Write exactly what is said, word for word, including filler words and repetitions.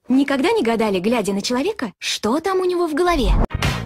Никогда не гадали, глядя на человека, что там у него в голове?